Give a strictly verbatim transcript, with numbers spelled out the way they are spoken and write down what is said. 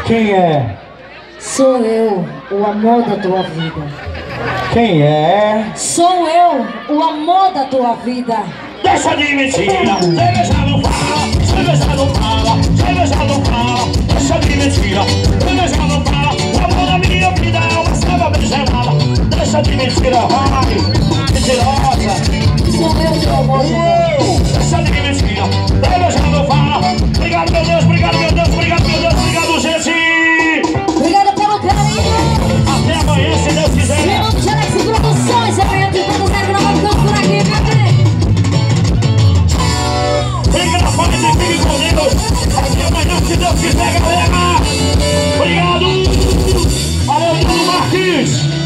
Quem é? Sou eu, o amor da tua vida. Quem é? Sou eu, o amor da tua vida. Deixa de mentira, cerveja não fala, cerveja não fala, cerveja não fala. Deixa de mentira, cerveja não fala. O amor da minha vida é uma selva bem gelada. Deixa de mentira, vai, mentirosa. Sou eu, o amor da tua vida. Deixa de mentira, cerveja não fala. Obrigado, meu Deus, obrigado, meu Deus, obrigado, meu Deus, obrigado, gente. Obrigada pelo carinho. Até amanhã, se Deus quiser. Em nome de Alex Produções, amanhã tem todos zero que nós vamos ficando por aqui, meu bem. Fica na paz e fique com Deus. Até amanhã, se Deus quiser, galera. Obrigado. Valeu, Bruno Marques.